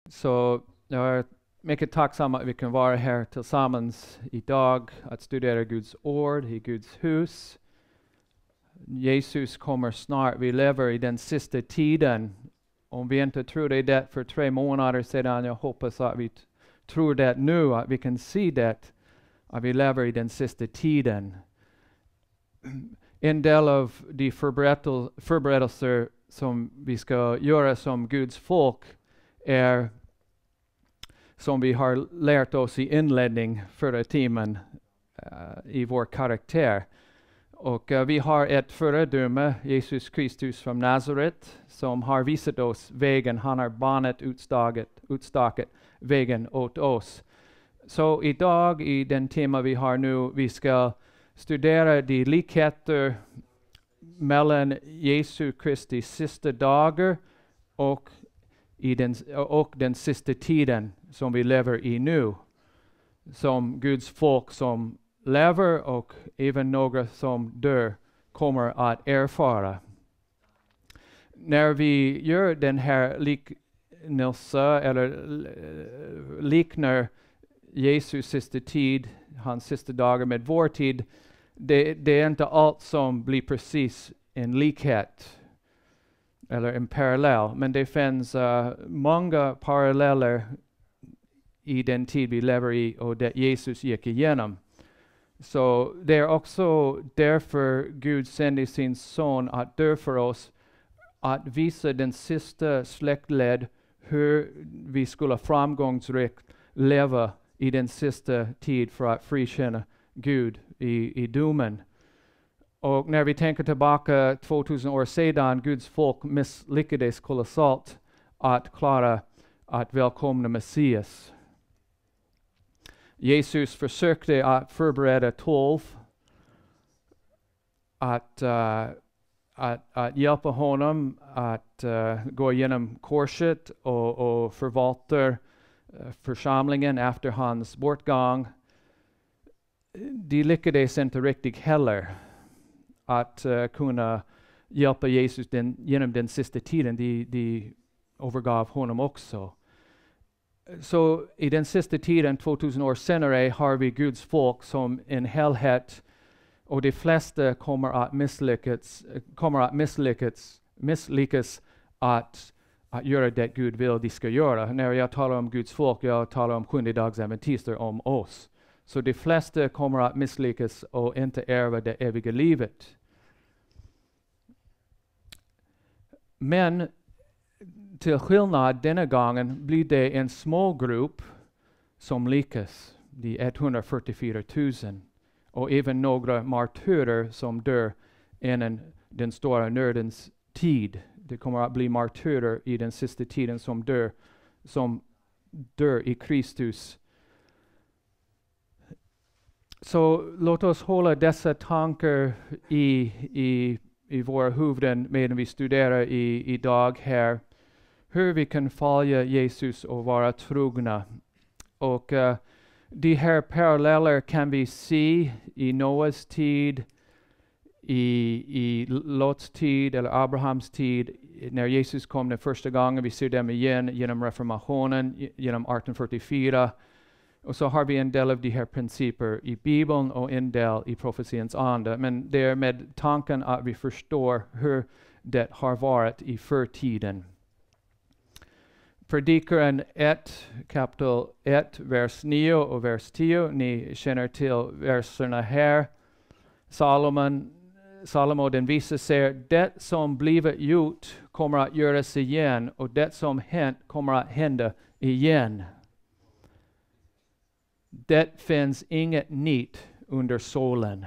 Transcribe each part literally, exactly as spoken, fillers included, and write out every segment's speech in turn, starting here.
Så jag är mycket tacksam att vi kan vara här tillsammans idag att studera Guds ord i Guds hus. Jesus kommer snart. Vi lever i den sista tiden. Om vi inte trodde det för tre månader sedan, jag hoppas att vi t- tror det nu, att vi kan se det, att vi lever i den sista tiden. En del av de förberedel- förberedelser som vi ska göra som Guds folk är, som vi har lärt oss i inledning förra timmen uh, i vår karaktär. Och uh, vi har ett föredöme, Jesus Kristus från Nazaret, som har visat oss vägen. Han har banat utstaket, utstaket vägen åt oss. Så idag i den tema vi har nu, vi ska studera de likheter mellan Jesu Kristi sista dagar och i den, och den sista tiden som vi lever i nu. Som Guds folk som lever och även några som dör kommer att erfara. När vi gör den här liknelse eller liknar Jesus sista tid, hans sista dagar med vår tid, det, det är inte allt som blir precis en likhet eller en parallell, men det finns uh, många paralleller i den tid vi lever i och det Jesus gick igenom. Så det är också därför Gud sände sin son att dö för oss, att visa den sista släktled hur vi skulle framgångsrikt leva i den sista tid för att frikänna Gud i, i domen. Och när vi tänker tillbaka tvåtusen år sedan, Guds folk misslyckades kolossalt att klara att välkomna Messias. Jesus försökte att förbereda tolv att, uh, att, att hjälpa honom att uh, gå igenom korset och, och förvalta uh, församlingen efter hans bortgång. De lyckades inte riktigt heller att uh, kunna hjälpa Jesus den, genom den sista tiden. De, de övergav honom också. Så i den sista tiden, tvåtusen år senare, har vi Guds folk som en helhet, och de flesta kommer att misslyckas, kommer att misslyckas, misslyckas att, att göra det Gud vill de ska göra. När jag talar om Guds folk, jag talar om sjundedagsadventister, om oss. Så de flesta kommer att misslyckas och inte ärva det eviga livet. Men till skillnad denna gången blir det en små grupp som lyckas, de etthundrafyrtiofyra tusen, och även några martyrer som dör innan den stora nödens tid. Det kommer att bli martyrer i den sista tiden som dör, som dör i Kristus. Så låt oss hålla dessa tankar i, i, i våra huvuden medan vi studerar i, idag här. Hur vi kan följa Jesus och vara trogna. Och uh, de här paralleller kan vi se i Noas tid, i, i Lots tid eller Abrahams tid. När Jesus kom den första gången, vi ser dem igen genom reformationen, genom arton fyrtiofyra. Och så har vi en del av de här principer i Bibeln och en del i profetians anda. Men det är med tanken att vi förstår hur det har varit i förtiden. Predikaren ett, kapitel ett, vers nio och vers tio. Ni känner till verserna här. Salomon, Salomo den vise säger, det som blivit gjort kommer att göras igen, och det som hänt kommer att hända igen. Det finns inget nytt under solen.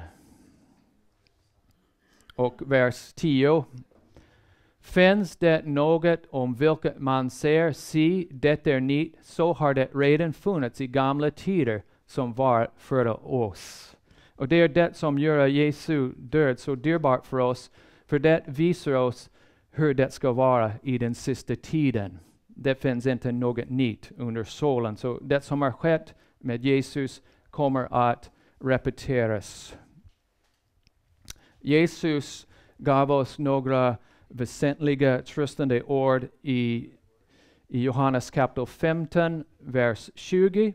Och vers tio. Finns det något om vilket man säger, se, det är nytt, så har det redan funnits i gamla tider som var före oss. Och det är det som gör Jesu död så dyrbart för oss, för det visar oss hur det ska vara i den sista tiden. Det finns inte något nytt under solen. Så det som har skett med Jesus kommer att repeteras. Jesus gav oss några väsentliga tröstande ord i, i Johannes kapitel femton, vers tjugo.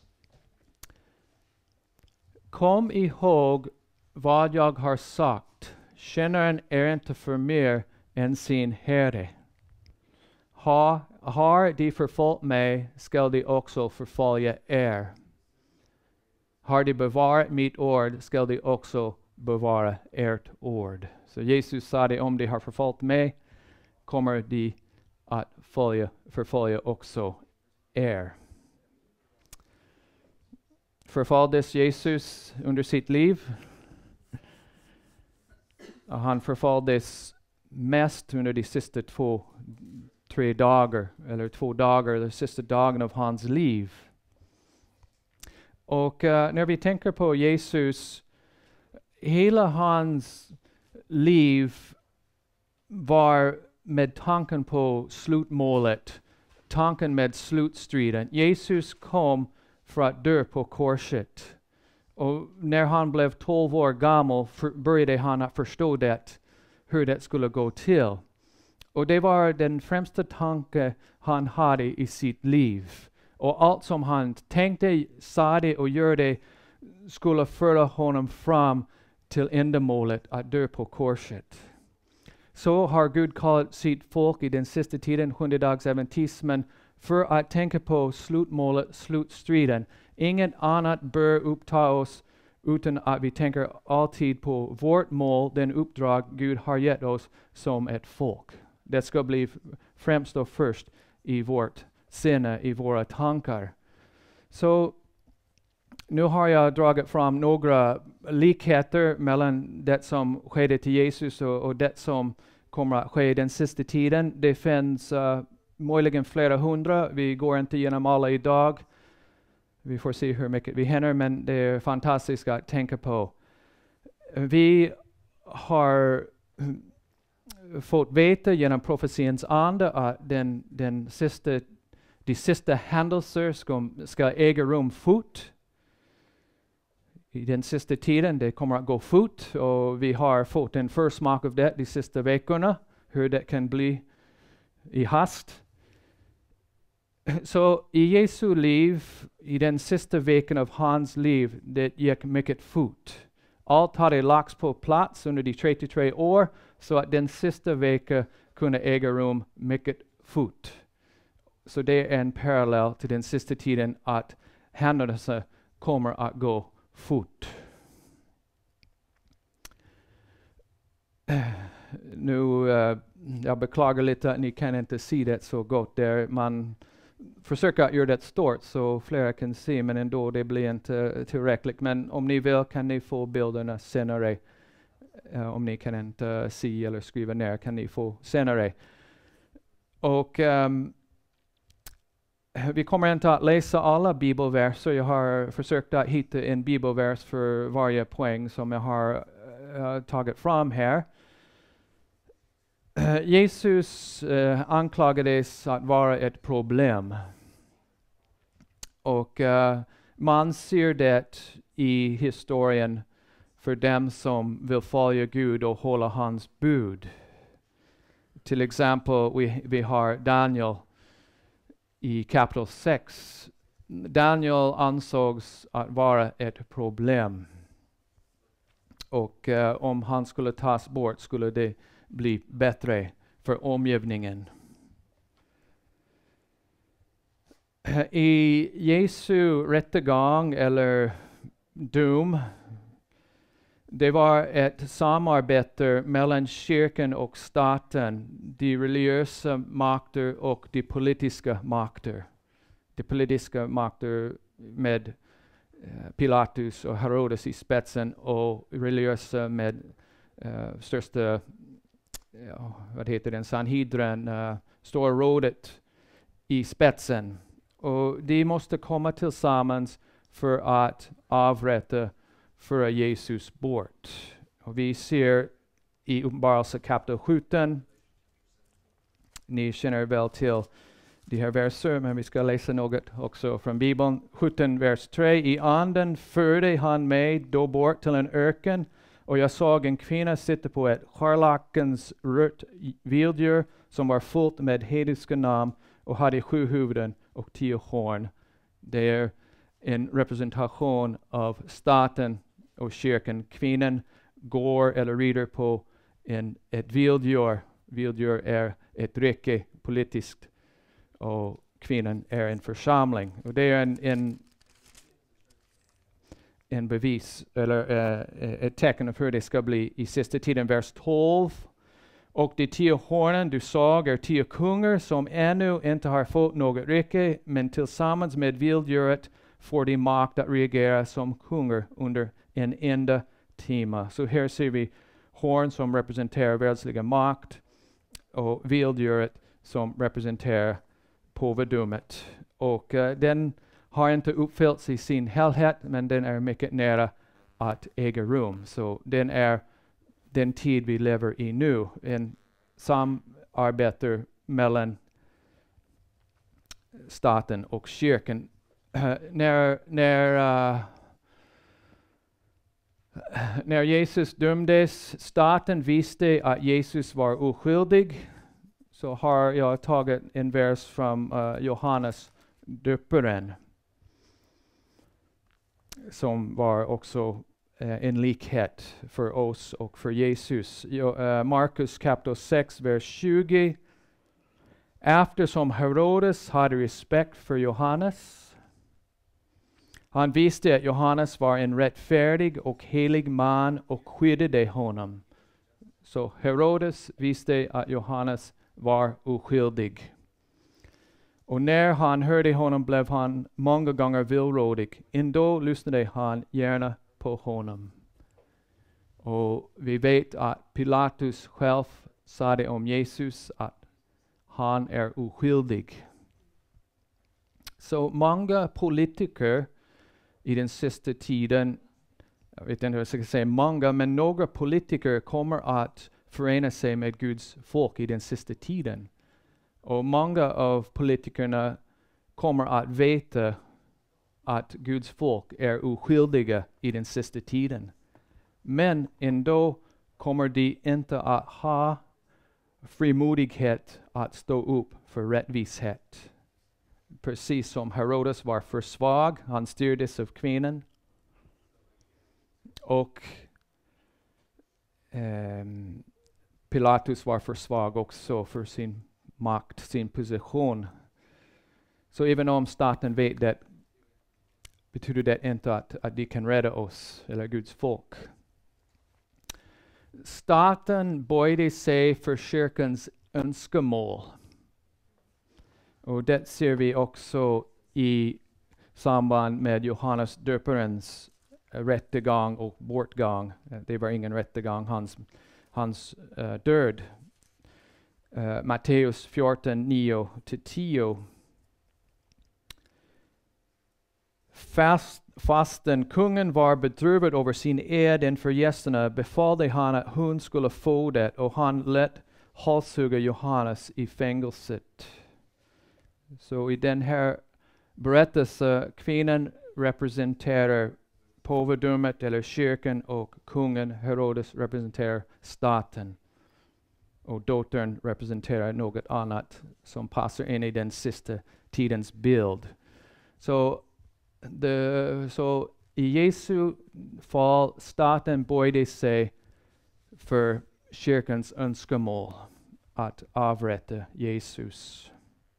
Kom ihåg vad jag har sagt. Tjänaren är inte för mer än sin herre. Ha, har de förföljt mig, skall de också förfölja er. Har de bevarat mitt ord, skall de också bevara ert ord. Så Jesus sa det, om de har förföljt mig, kommer de att följa, förfölja också er. Förföljdes Jesus under sitt liv? Han förföljdes mest under de sista två, tre dagar, eller två dagar, de sista dagen av hans liv. Och uh, när vi tänker på Jesus, hela hans liv var med tanken på slutmålet, tanken med slutstriden. Jesus kom för att dö på korset. Och när han blev tolv år gammal för, började han att förstå det, hur det skulle gå till. Och det var den främsta tanke han hade i sitt liv. Och allt som han tänkte, sa det och gjorde skulle föra honom fram till ändamålet att dö på korset. Så har Gud kallat sitt folk i den sista tiden, sjundedagsadventismen, för att tänka på slutmålet, slutstriden. Inget annat bör uppta oss utan att vi tänker alltid på vårt mål, den uppdrag Gud har gett oss som ett folk. Det ska bli främst och först i vårt sinne, i våra tankar. Så nu har jag dragit fram några likheter mellan det som skedde till Jesus och, och det som kommer att ske den sista tiden. Det finns uh, möjligen flera hundra. Vi går inte igenom alla idag. Vi får se hur mycket vi hinner, men det är fantastiskt att tänka på. Vi har fått veta genom profetiens ande att den, den sista, de sista händelser ska, ska äga rum fort. I den sista tiden, det kommer att gå fort, och vi har fått en försmak av det de sista veckorna, hur det kan bli i hast. Så i Jesu liv, i den sista veckan av hans liv, det gick mycket fort. Allt hade lagts på plats under de trettiotre år, så att den sista veckan kunde äga rum mycket fort. Så det är en parallell till den sista tiden, att händelserna kommer att gå fort. Nu, uh, jag beklagar lite att ni kan inte se det så gott där. Man försöker göra det stort så flera kan se, men ändå det blir inte tillräckligt. Men om ni vill kan ni få bilderna senare. Uh, om ni kan inte uh, se eller skriva ner kan ni få senare. Och um, vi kommer inte att läsa alla bibelverser. Jag har försökt att hitta en bibelvers för varje poäng som jag har uh, tagit fram här. Uh, Jesus uh, anklagades att vara ett problem. Och uh, man ser det i historien för dem som vill följa Gud och hålla hans bud. Till exempel vi, vi har Daniel i kapitel sex. Daniel ansågs att vara ett problem. Och uh, om han skulle tas bort skulle det bli bättre för omgivningen. I Jesu rättegång eller dom, det var ett samarbete mellan kyrkan och staten, de religiösa makter och de politiska makter. De politiska makter med uh, Pilatus och Herodes i spetsen, och religiösa med uh, största, ja, vad heter den, Sanhedrin, uh, Stora rådet i spetsen. Och de måste komma tillsammans för att avrätta, föra Jesus bort. Och vi ser i Uppenbarelse kapitel sjutton, ni känner väl till de här verser, men vi ska läsa något också från Bibeln. sjutton vers tre. I anden förde han mig då bort till en öken, och jag såg en kvinna sitta på ett scharlakans rött vilddjur som var fullt med hedniska namn och hade sju huvuden och tio horn. Det är en representation av staten och kyrkan. Kvinnan går eller rider på en, ett vilddjur. Vilddjur är ett rike politiskt och kvinnan är en församling. Och det är en, en, en bevis eller uh, ett tecken för hur det ska bli i sista tiden. Vers tolv. Och de tio hornen du såg är tio kungar som ännu inte har fått något rike, men tillsammans med vilddjuret får de makt att reagera som kungar under en enda timme. Så här ser vi horn som representerar världsliga makt och vilddjuret som representerar påvedömet. Och uh, den har inte uppfyllts i sin helhet, men den är mycket nära att äga rum. Så den är den tid vi lever i nu, en samarbete mellan staten och kyrkan. Uh, när, när, uh, när Jesus dömdes, staten visste att Jesus var oskyldig, så har jag tagit en vers från uh, Johannes döparen, som var också Uh, en likhet för oss och för Jesus. Jo, uh, Markus kapitel sex, vers tjugo. Eftersom Herodes hade respekt för Johannes, han visste att Johannes var en rättfärdig och helig man och skyddade honom. Så Herodes visste att Johannes var oskyldig. Och när han hörde honom blev han många gånger villrådig. Ändå lyssnade han gärna på honom. Och vi vet att Pilatus själv sade om Jesus att han är oskyldig. Så många politiker i den sista tiden, jag vet inte hur jag ska säga många, men några politiker kommer att förena sig med Guds folk i den sista tiden. Och många av politikerna kommer att veta att Guds folk är oskyldiga i den sista tiden. Men ändå kommer de inte att ha frimodighet att stå upp för rättvishet. Precis som Herodes var för svag, han styrdes av kvinnan. Och um, Pilatus var för svag också för sin makt, sin position. Så även om staten vet det, betyder det inte att, att de kan rädda oss eller Guds folk. Staten böjde sig för kyrkans önskemål. Och det ser vi också i samband med Johannes döparens rättegång och bortgång. Det var ingen rättegång, hans, hans uh, död. Uh, Matteus fjorton, nio till tio. Fast, fastän kungen var bedrövad över sin ed inför gästerna befallde han att hon skulle få det, och han lät halshugga Johannes i fängelset. Så i den här berättelsen, kvinnan representerar påvedömet eller kyrkan och kungen Herodes representerar staten. Och dottern representerar något annat som passar in i den sista tidens bild. Så Det, så i Jesu fall, staten böjde sig för kyrkans önskemål att avrätta Jesus.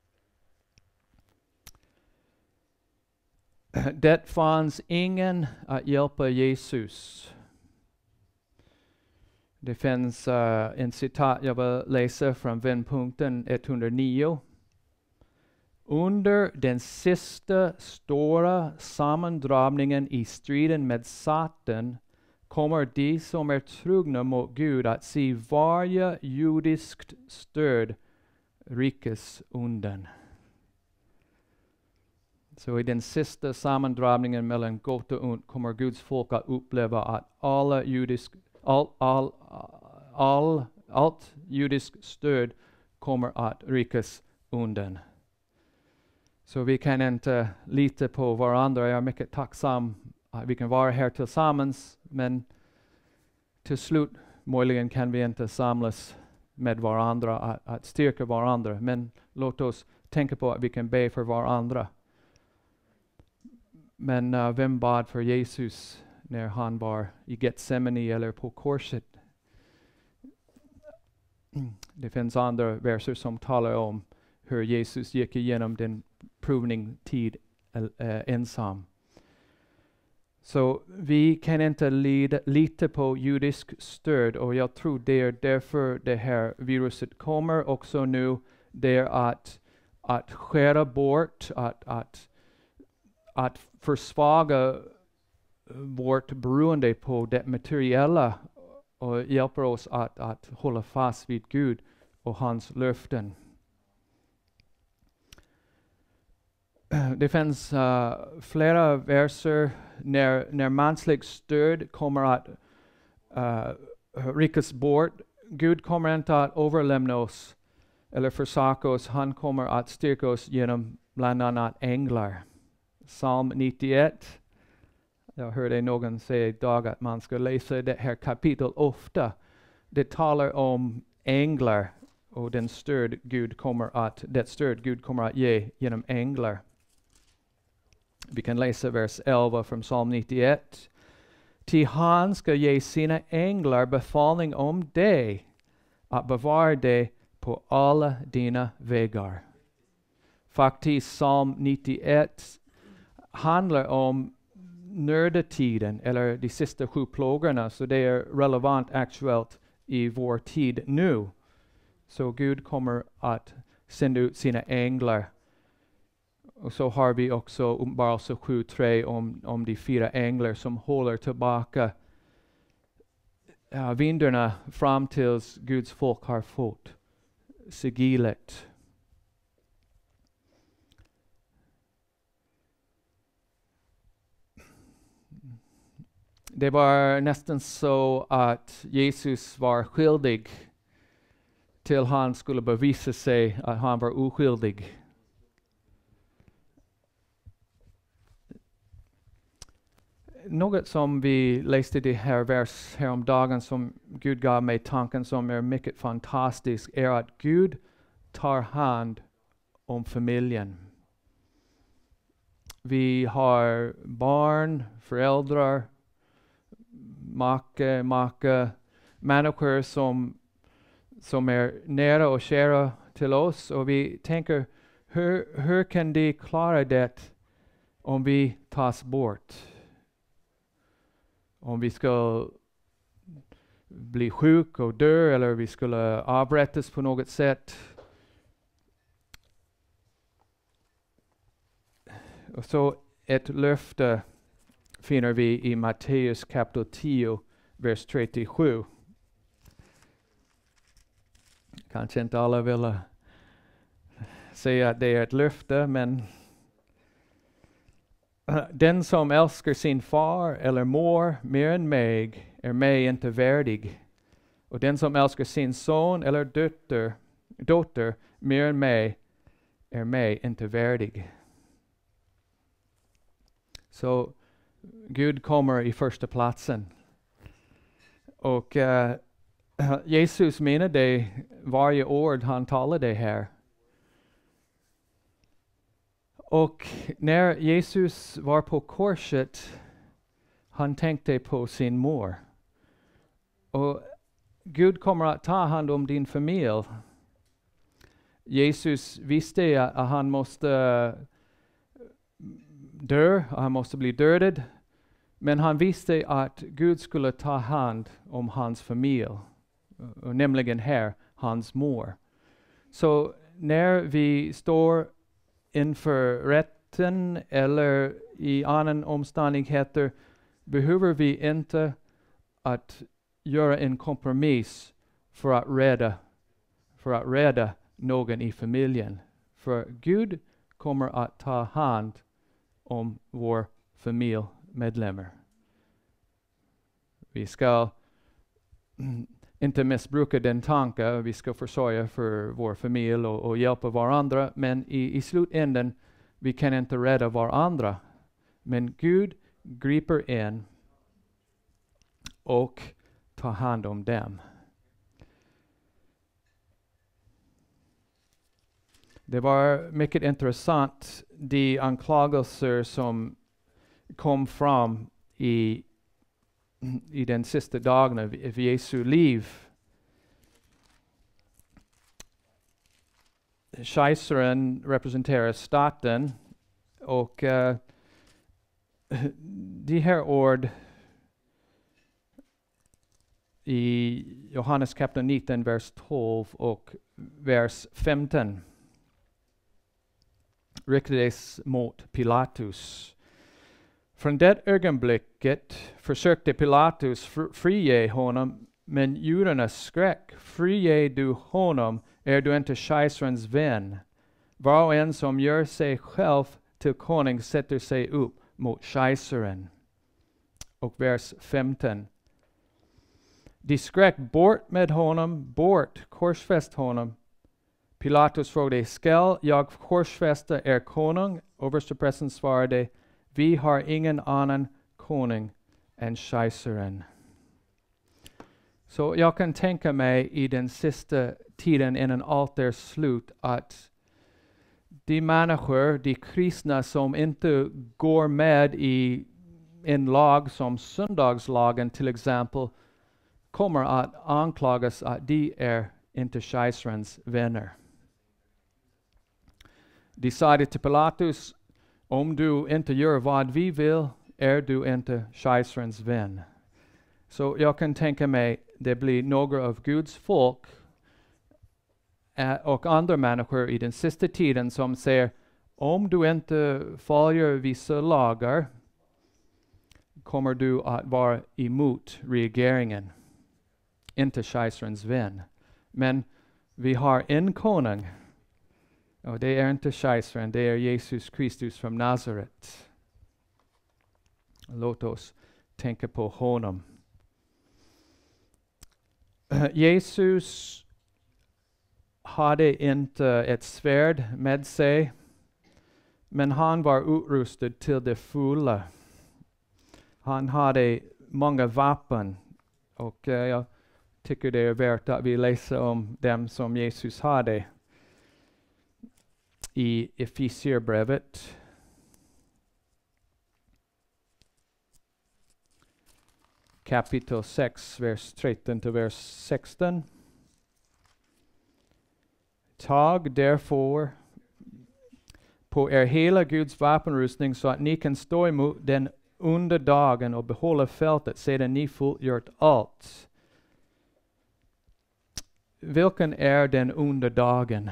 Det fanns ingen att hjälpa Jesus. Det finns uh, en citat jag vill läsa från vändpunkten etthundranio. Under den sista stora sammandrabbningen i striden med Satan kommer de som är trogna mot Gud att se varje judiskt stöd ryckas undan. Så i den sista sammandrabbningen mellan gott och ont kommer Guds folk att uppleva att alla judisk, all, all, all, allt judiskt stöd kommer att ryckas undan. Så vi kan inte lita på varandra. Jag är mycket tacksam att vi kan vara här tillsammans. Men till slut, möjligen kan vi inte samlas med varandra, att, att styrka varandra. Men låt oss tänka på att vi kan be för varandra. Men uh, vem bad för Jesus när han var i Getsemane eller på korset? Det finns andra verser som talar om hur Jesus gick igenom den provningstid uh, ensam. Så vi kan inte lida, lita på judisk stöd, och jag tror det är därför det här viruset kommer också nu. Det är att, att skära bort, att, att, att försvaga vårt beroende på det materiella och hjälper oss att, att hålla fast vid Gud och hans löften. Det finns uh, flera verser när, när mänskligt stöd kommer att uh, ryckas bort. Gud kommer inte att överlämna oss eller försaka oss. Han kommer att styrka oss genom bland annat änglar. Psalm nittioett. Jag hörde någon säga idag att man ska läsa det här kapitel ofta. Det talar om änglar och den stöd Gud kommer att, det stöd Gud kommer att ge genom änglar. Vi kan läsa vers elva från psalm nittioett. Ty han ska ge sina änglar befallning om dig, att bevara dig på alla dina vägar. Faktiskt psalm nittioett handlar om nördetiden, eller de sista sju plågorna, så det är relevant aktuellt i vår tid nu. Så Gud kommer att sända ut sina änglar. Och så har vi också Uppenbarelse sju tre om, om de fyra änglar som håller tillbaka uh, vindarna fram tills Guds folk har fått sigillet. Det var nästan så att Jesus var skyldig till han skulle bevisa sig att han var oskyldig. Något som vi läste det här vers häromdagen som Gud gav mig tanken som är mycket fantastisk är att Gud tar hand om familjen. Vi har barn, föräldrar, make, maka, människor som, som är nära och kära till oss, och vi tänker hur, hur kan de klara det om vi tas bort? Om vi ska bli sjuk och dö, eller vi skulle avrättas på något sätt. Och så ett löfte finner vi i Matteus kapitel tio, vers trettiosju. Kanske inte alla vill säga att det är ett löfte, men den som älskar sin far eller mor mer än mig är mig inte värdig. Och den som älskar sin son eller dotter, dotter mer än mig är mig inte värdig. Så Gud kommer i första platsen. Och uh, Jesus menar det varje ord han talade här. Och när Jesus var på korset, han tänkte på sin mor. Och Gud kommer att ta hand om din familj. Jesus visste att han måste dö, han måste bli dödad. Men han visste att Gud skulle ta hand om hans familj. Och nämligen här, hans mor. Så när vi står inför rätten eller i annan omständigheter behöver vi inte att göra en kompromiss för att rädda, för att rädda någon i familjen. För Gud kommer att ta hand om vår familjemedlemmar. Vi ska inte missbruka den tanken, vi ska försörja för vår familj och, och hjälpa varandra, men i, i slutändan vi kan inte rädda varandra. Men Gud griper in och tar hand om dem. Det var mycket intressant, de anklagelser som kom fram i, i den sista dagen av Jesu liv. Kejsaren representerar staten, och uh, de här ord i Johannes kapitel nitton, vers tolv och vers femton riktades mot Pilatus. Från det ögonblicket försökte Pilatus fr- frige honom, men judarnas skräck: frige du honom, är du inte kejsarens vän? Var och en som gör sig själv till konung sätter sig upp mot kejsaren. Och vers femton. De skrek: bort med honom, bort, korsfäst honom. Pilatus frågade: skall jag korsfästa er konung? Översteprästen svarade: vi har ingen annan konung än kejsaren. Så jag kan tänka mig i den sista tiden innan allt är slut att de människor, de kristna som inte går med i en lag som söndagslagen till exempel, kommer att anklagas att de är inte kejsarens vänner. De sa det till Pilatus: om du inte gör vad vi vill, är du inte kejsarens vän. Så jag kan tänka mig det blir några av Guds folk äh, och andra människor i den sista tiden som säger: om du inte följer vissa lagar kommer du att vara emot regeringen, inte kejsarens vän. Men vi har en konung, och det är inte kejsaren, det är Jesus Kristus från Nazaret. Låt oss tänka på honom. Jesus hade inte ett svärd med sig, men han var utrustad till det fulla. Han hade många vapen, och uh, jag tycker det är värt att vi läser om dem som Jesus hade i Efesierbrevet. Kapitel sex, vers tretton till vers sexton. Tag därför på er hela Guds vapenrustning så att ni kan stå emot den under dagen och behålla fältet sedan ni fullgjort allt. Vilken är den under dagen?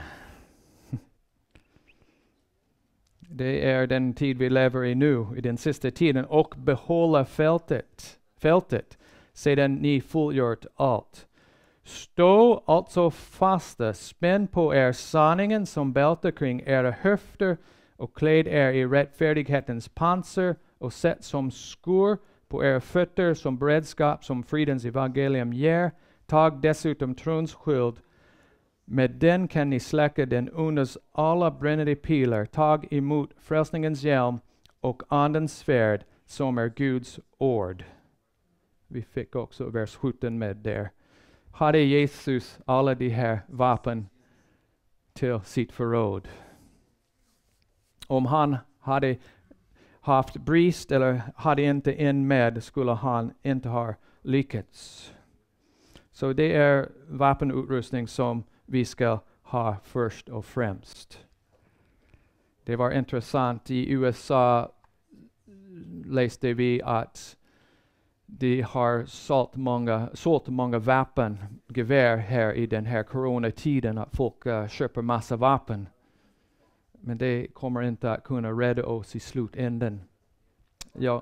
Det är den tid vi lever i nu, i den sista tiden, och behålla fältet, fältet sedan ni fullgjort allt. Stå alltså fasta, spänn på er sanningen som bälte kring era höfter och kläd er i rättfärdighetens pansar och sätt som skor på era fötter som beredskap som fridens evangelium ger. Tag dessutom trons sköld. Med den kan ni släcka den ondes alla brännande pilar. Tag emot frälsningens hjälm och andens svärd som är Guds ord. Vi fick också vers sjutton med där. Hade Jesus alla de här vapen till sitt förråd? Om han hade haft brist eller hade inte en med, skulle han inte ha lyckats. Så det är vapenutrustning som vi ska ha först och främst. Det var intressant, i U S A läste vi att de har sålt många, sålt många vapen, gevär här i den här coronatiden, att folk uh, köper massa vapen. Men det kommer inte att kunna rädda oss i slutändan. Ja,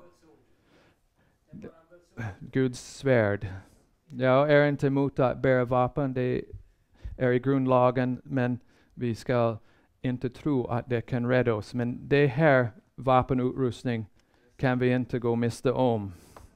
Guds svärd. Jag är inte emot att bära vapen, det är i grundlagen, men vi ska inte tro att det kan rädda oss. Men det här vapenutrustning kan vi inte gå miste om.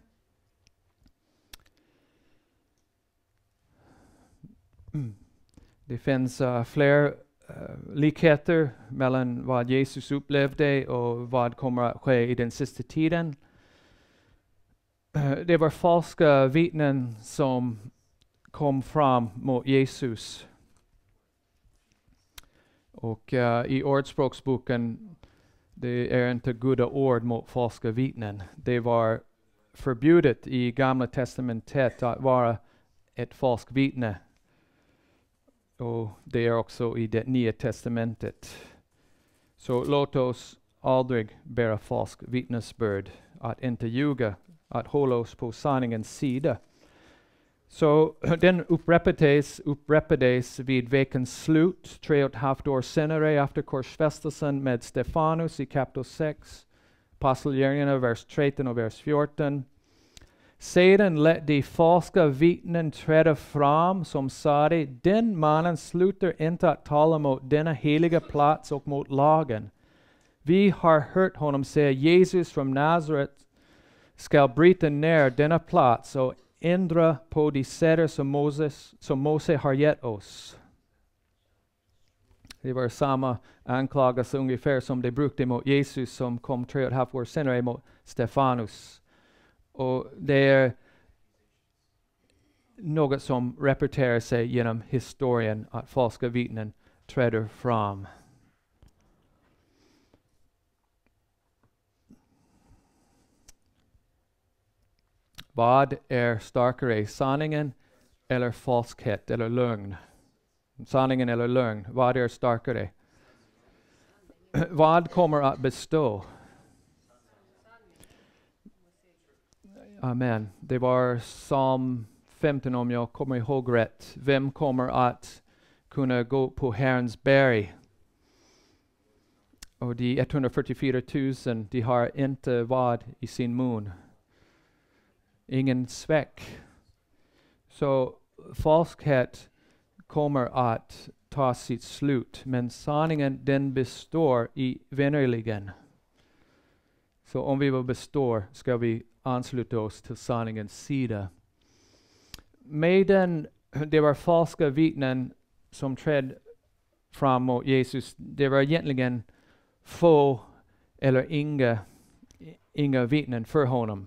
Mm. Det finns uh, fler uh, likheter mellan vad Jesus upplevde och vad kommer att ske i den sista tiden. Uh, det var falska vittnen som kom fram mot Jesus. Och uh, i ordspråksboken, det är inte goda ord mot falska vittnen. Det var förbjudet i Gamla testamentet att vara ett falskt vittne. Och det är också i det nya testamentet. Så låt oss aldrig bära falsk vittnesbörd, att inte ljuga, att hålla oss på sanningens sida. Så den upprepades, upprepades vid veckans slut, tre och ett halvt år senare efter korsfästelsen med Stefanus i kapitel sex, Apostlagärningarna vers tretton och vers fjorton. Sedan lät de falska vittnen träda fram som sade, den mannen slutar inte att tala mot denna heliga plats och mot lagen. Vi har hört honom säga, Jesus från Nazaret ska bryta ner denna plats och ändra på de seder som Moses, som Mose har gett oss. Det var samma anklagelse ungefär som de brukade mot Jesus som kom tre och ett halvt år senare mot Stefanus. Och det är något som repeterar sig genom historien att falska vittnen träder fram. Vad är starkare, sanningen eller falskhet eller lögn? Sanningen eller lögn, vad är starkare? Vad kommer att bestå? Amen. Det var psalm femton om jag kommer ihåg rätt. Vem kommer att kunna gå på Herrens berg? Och de etthundrafyrtiofyra tusen, de har inte vad i sin mun. Ingen sväck. Så falskhet kommer att ta sitt slut. Men sanningen den består i vännerligen. Så om vi vill bestå ska vi ansluta oss till sanningens sida. Medan det var falska vittnen som trädde fram mot Jesus, det var egentligen få eller inga, inga vittnen för honom.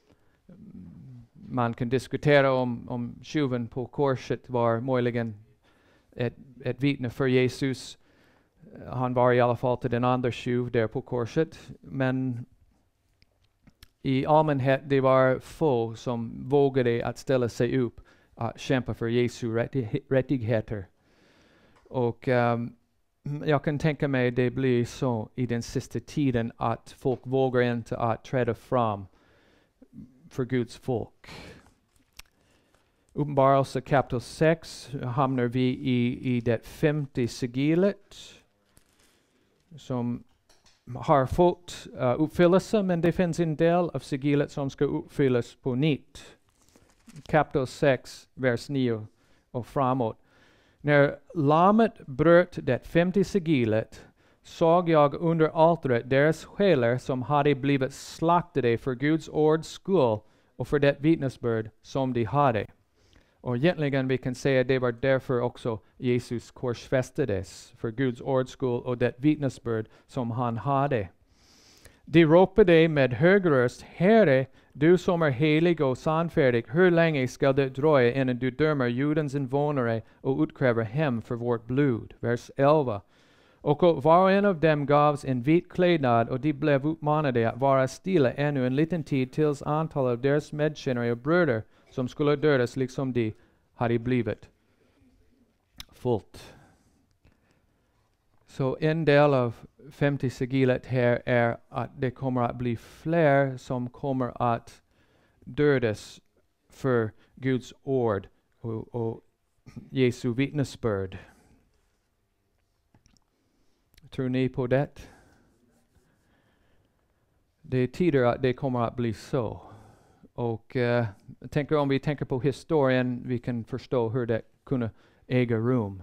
Man kan diskutera om, om tjuven på korset var möjligen ett, ett vittne för Jesus. Han var i alla fall till den andra tjuv där på korset. Men i allmänhet det var få som vågade att ställa sig upp att kämpa för Jesu rättigheter. Och um, jag kan tänka mig det blir så i den sista tiden att folk vågar inte att träda fram för Guds folk. Uppenbarelse kapitel sex hamnar vi i, i det femte sigillet som har fått uh, uppfyllelse, men det finns en del av sigillet som ska uppfyllas på nytt. Kapitel sex, vers nio och framåt. När lammet bröt det femte sigillet såg jag under altaret deras själar som hade blivit slaktade för Guds ords skull och för det vittnesbörd som de hade. Och egentligen vi kan säga det var därför också Jesus korsfästades, för Guds ords skull och det vittnesbörd som han hade. De ropade med hög röst, Herre, du som är helig och sannfärdig, hur länge ska det dröja innan du dömer jordens invånare och utkräver hem för vårt blod? Vers elva. Och var och en av dem gavs en vit klädnad och de blev uppmanade att vara stilla ännu en liten tid tills antalet av deras medkännare och bröder som skulle dödas liksom de hade blivit fullt. Så en del av femte sigillet här är att det kommer att bli fler som kommer att dödas för Guds ord och, och Jesu vittnesbörd. Tror ni på det? Det tider att det kommer att bli så. Och uh, tänker om vi tänker på historien, vi kan förstå hur det kunde äga rum.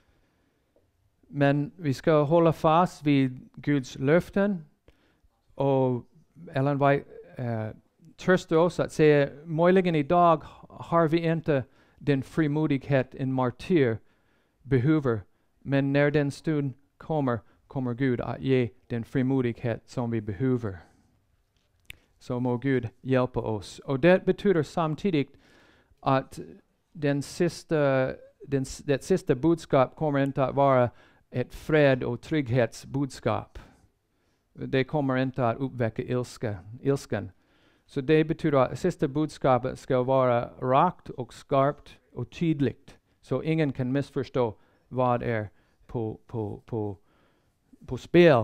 Men vi ska hålla fast vid Guds löften. Och Ellen White uh, tröstar oss att säga, möjligen idag har vi inte den frimodighet en martyr behöver. Men när den stund kommer, kommer Gud att ge den frimodighet som vi behöver. Så må Gud hjälpa oss. Och det betyder samtidigt att den sista, den, det sista budskap kommer inte att vara ett fred- och trygghetsbudskap. Det kommer inte att uppväcka ilska, ilskan. Så det betyder att sista budskapet ska vara rakt och skarpt och tydligt. Så ingen kan missförstå vad är på, på, på, på spel.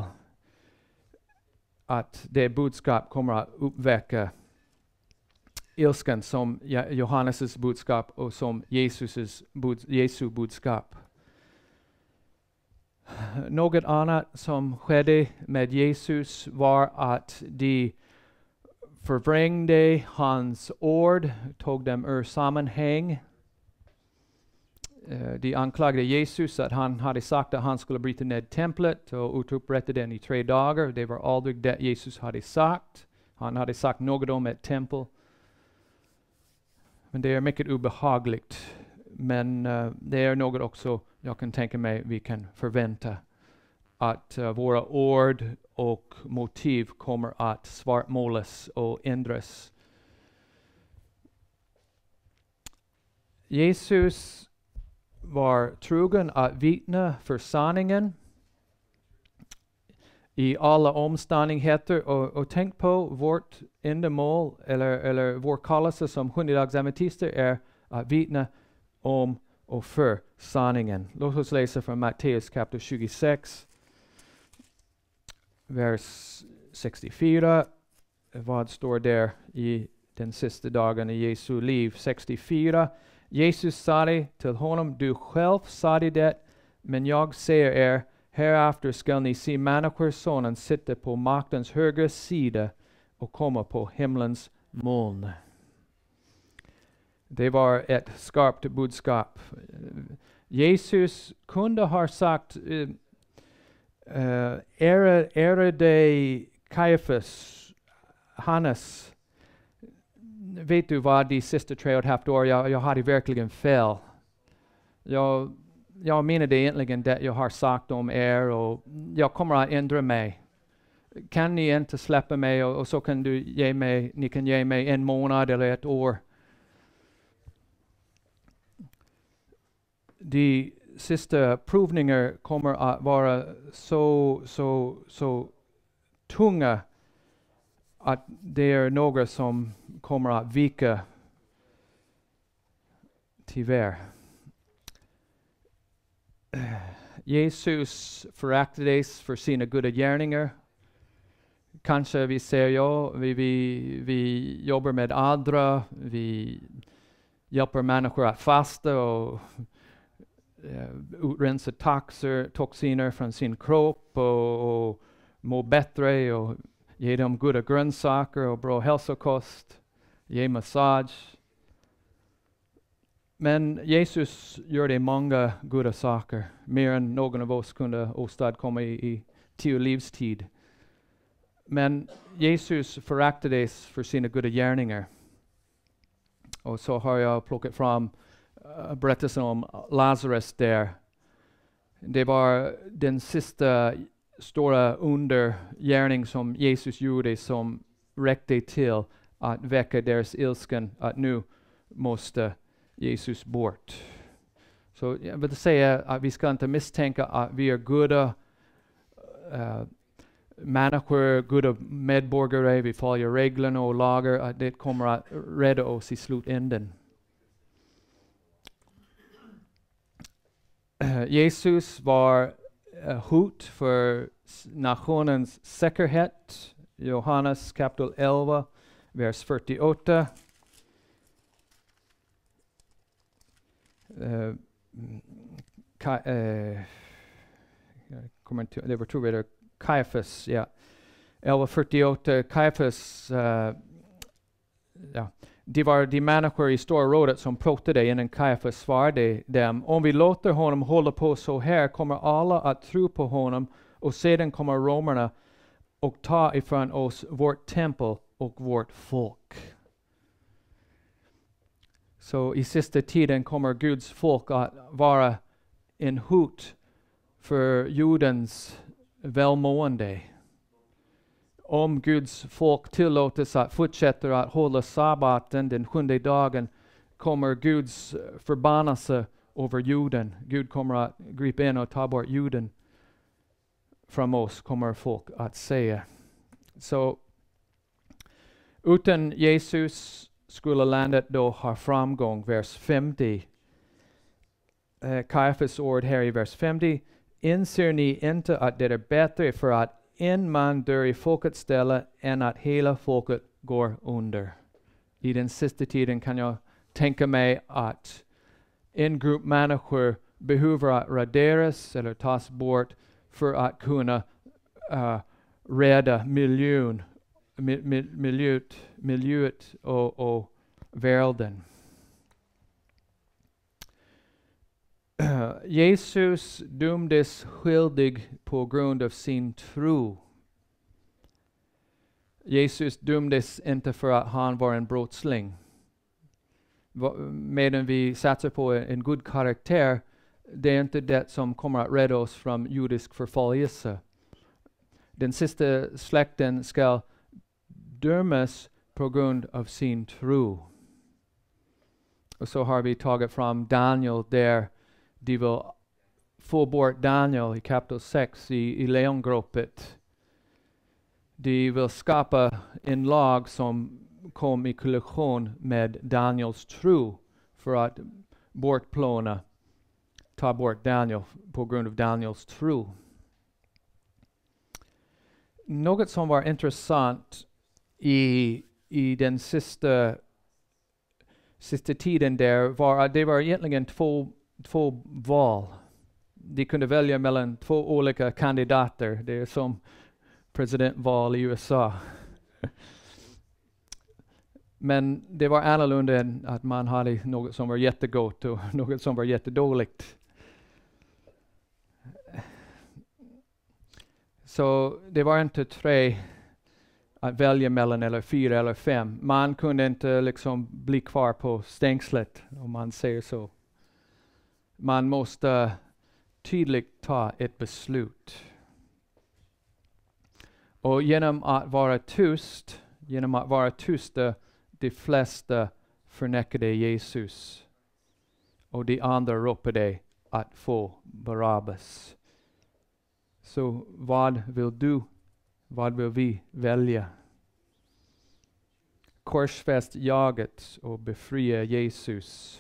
Att det budskap kommer att uppväcka ilskan som Johannes' budskap och som Jesus' bud, Jesu budskap. Något annat som skedde med Jesus var att de förvrängde hans ord, tog dem ur sammanhang. Uh, de anklagade Jesus att han hade sagt att han skulle bryta ned templet och återupprätta den i tre dagar. Det var aldrig det Jesus hade sagt. Han hade sagt något om ett tempel. Men det är mycket obehagligt. Men uh, det är något också jag kan tänka mig vi kan förvänta. Att uh, våra ord och motiv kommer att svartmålas och ändras. Jesus var trogen att vittna för sanningen i alla omständigheter. Och, och tänk på vårt ändamål eller, eller vår kallelse som hundradagsadventister är att vittna om och för sanningen. Låt oss läsa från Matteus kapitel tjugosex, vers sextiofyra. Vad står där i den sista dagen i Jesu liv? sextiofyra. Jesus sade till honom, du själv sade det, men jag säger er, härefter skall ni se människosonen sitta på maktens högra sida och komma på himlens moln. Det var ett skarpt budskap. Jesus kunde ha sagt, uh, uh, är, är det Kajafas, Hannes, vet du vad de sista tre och ett halvt år, jag, jag hade verkligen fel. Jag, jag menar det egentligen det jag har sagt om er och jag kommer att ändra mig. Kan ni inte släppa mig och, och så kan du ge mig, ni kan ge mig en månad eller ett år. De sista provningar kommer att vara så, så, så tunga att det är några som kommer att vika, tyvärr. Jesus föraktades för sina goda gärningar. Kanske vi säger ja, vi, vi, vi jobbar med andra, vi hjälper människor att fasta och uh, utrensa toxer, toxiner från sin kropp och, och må bättre och ge dem goda grönsaker och bra hälsokost, ge massage. Men Jesus gör det många goda saker, mer än någon av oss kunde åstadkomma i, i tio livstid. Men Jesus föraktades för sina goda gärningar. Och så har jag plockat fram uh, berättelsen om Lazarus där. Det var den sista stora undergärning som Jesus gjorde som räckte till att väcka deras ilskan att nu måste Jesus bort. Så jag vill säga att vi ska inte misstänka att vi är goda uh, människor, goda medborgare, vi följer reglerna och lagar, att det kommer att rädda oss i slutändan. Uh, Jesus var uh, hot för nationens säkerhet. Johannes kapitel elva, vers fyrtioåtta. Uh, ka, uh, det var tror jag Kajafas, ja. elva fyrtioåtta, Kajafas, uh, ja. Det var de människor i Stora rådet som pratade innan Kajafas svarade dem. Om vi låter honom hålla på så här kommer alla att tro på honom och sedan kommer romarna och ta ifrån oss vårt tempel och vårt folk. Så i sista tiden kommer Guds folk att vara en hot för jordens välmående. Om Guds folk tillåts att fortsätta att hålla sabbaten den sjunde dagen kommer Guds förbannelse över jorden. Gud kommer att gripa in och ta bort jorden. från oss, kommer folk att säga. Så utan Jesus skulle landet då ha framgång, vers femtio. Uh, Kajafas ord här i vers femtio. Inser ni inte att det är bättre för att en man dör i folkets ställe än att hela folket går under? I den sista tiden kan jag tänka mig att en grupp människor behöver att raderas eller tas bort för att kunna uh, rädda miljön, mi, mi, miljöt, miljöt och, och världen. Uh, Jesus dömdes skyldig på grund av sin tro. Jesus dömdes inte för att han var en brottsling. Medan vi satsar på en god karaktär, det är inte det som kommer att rädda oss från judisk förföljelse. Den sista släkten ska dömas på grund av sin tro. Och så har vi tagit fram Daniel där de vill få bort Daniel i kapitel sex i, i lejongroppet. De vill skapa en lag som kom i kollision med Daniels tro för att bortplåna, ta bort Daniel på grund av Daniels tro. Något som var intressant i, i den sista, sista tiden där var att det var egentligen två, två val. De kunde välja mellan två olika kandidater. Det är som presidentval i U S A. Men det var annorlunda än att man hade något som var jättegott och något som var jättedåligt. Så det var inte tre att välja mellan, eller fyra eller fem. Man kunde inte liksom bli kvar på stängslet, om man säger så. Man måste tydligt ta ett beslut. Och genom att vara tyst, genom att vara tysta, de flesta förnekade Jesus. Och de andra ropade att få Barabbas. Så vad vill du? Vad vill vi välja? Korsfäst jaget och befria Jesus.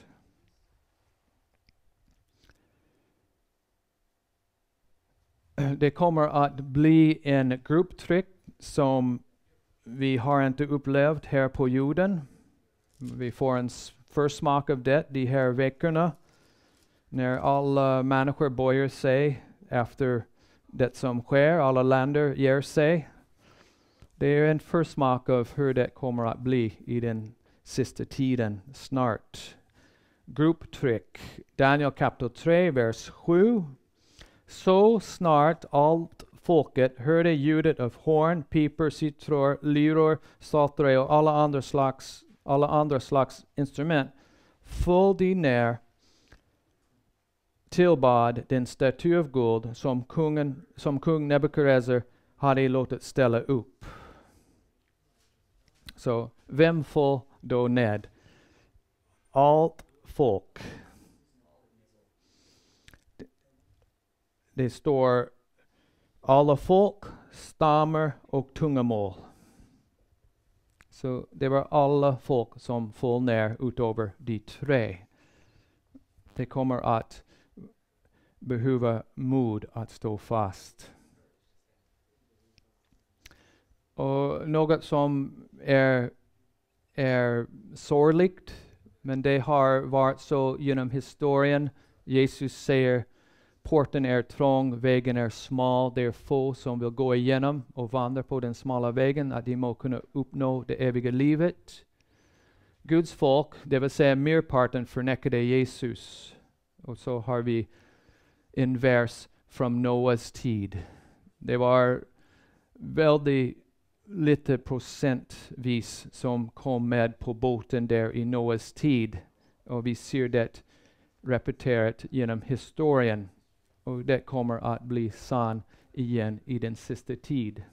Det kommer att bli en grupptryck som vi har inte upplevt här på jorden. Vi får en försmak av det de här veckorna. När alla människor böjer sig efter det som sker, alla länder ger sig. Det är en försmak av hur det kommer att bli i den sista tiden snart. Grupptryck. Daniel kapitel tre, vers sju. Så snart allt folket hörde ljudet av horn, piper, citror, lyror, psalter och alla andra slags, alla andra slags instrument, föll de ner, tillbad den staty av guld som kungen, som kung Nebukadnezar hade låtit ställa upp. Så vem föll då ned? Allt folk. Det står alla folk, stammar och tungomål. Så det var alla folk som föll ner utöver de tre. Det kommer att behöva mod att stå fast. Och något som är, är sorgligt, men det har varit så genom historien. Jesus säger, porten är trång, vägen är smal, det är få som vill gå igenom och vandra på den smala vägen, att de må kunna uppnå det eviga livet. Guds folk, det vill säga merparten, förnekade Jesus. Och så har vi en vers från Noas tid. Det var väldigt lite procentvis som kom med på båten där i Noas tid. Och vi ser det repeterat genom historien. Och det kommer att bli sann igen i den sista tid.